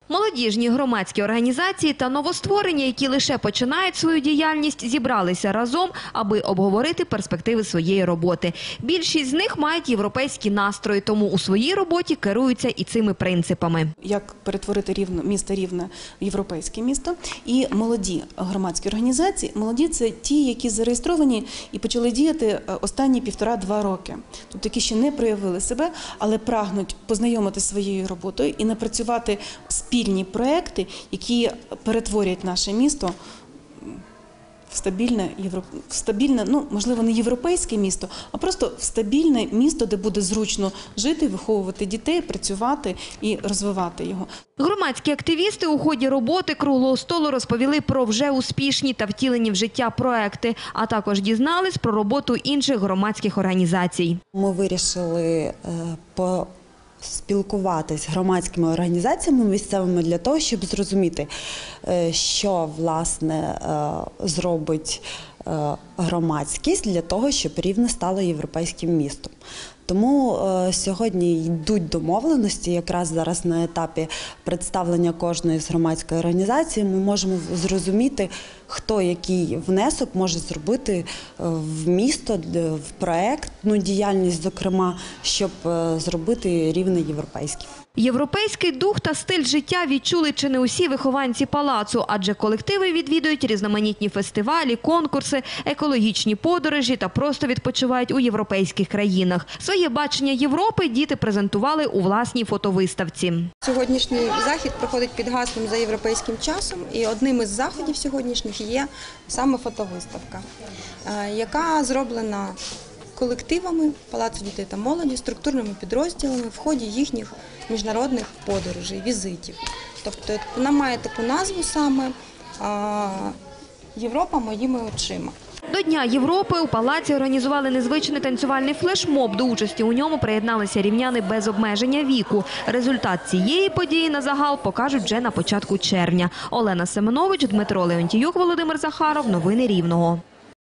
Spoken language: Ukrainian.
Молодіжні громадські організації та новостворення, які лише починають свою діяльність, зібралися разом, аби обговорити перспективи своєї роботи. Більшість з них мають європейські настрої, тому у своїй роботі керуються і цими принципами. Як перетворити місто Рівне в європейське місто. І молоді громадські організації, молоді – це ті, які зареєстровані і почали діяти останні 1,5-2 роки. Тобто, які ще не проявили себе, але прагнуть познайомитися зі своєю роботою і напрацювати спільні проекти, які перетворять наше місто в стабільне, можливо, не європейське місто, а просто в стабільне місто, де буде зручно жити, виховувати дітей, працювати і розвивати його. Громадські активісти у ході роботи круглого столу розповіли про вже успішні та втілені в життя проекти, а також дізнались про роботу інших громадських організацій. Ми вирішили спілкуватись з громадськими організаціями місцевими для того, щоб зрозуміти, що, власне, зробить громадськість для того, щоб Рівне стало європейським містом. Тому сьогодні йдуть домовленості, якраз зараз на етапі представлення кожної з громадської організації ми можемо зрозуміти, хто який внесок може зробити в місто, в проектну діяльність, зокрема, щоб зробити Рівне європейським. Європейський дух та стиль життя відчули чи не усі вихованці палацу, адже колективи відвідують різноманітні фестивалі, конкурси, екологічні подорожі та просто відпочивають у європейських країнах. Своє бачення Європи діти презентували у власній фотовиставці. Сьогоднішній захід проходить під гаслом «За європейським часом», і одним із заходів сьогоднішніх є саме фотовиставка, яка зроблена колективами Палацу дітей та молоді, структурними підрозділами в ході їхніх міжнародних подорожей, візитів. Тобто вона має таку назву саме «Європа моїми очима». До Дня Європи у палаці організували незвичний танцювальний флешмоб. До участі у ньому приєдналися рівняни без обмеження віку. Результат цієї події на загал покажуть вже на початку червня. Олена Семенович, Дмитро Леонтіюк, Володимир Захаров. Новини Рівного.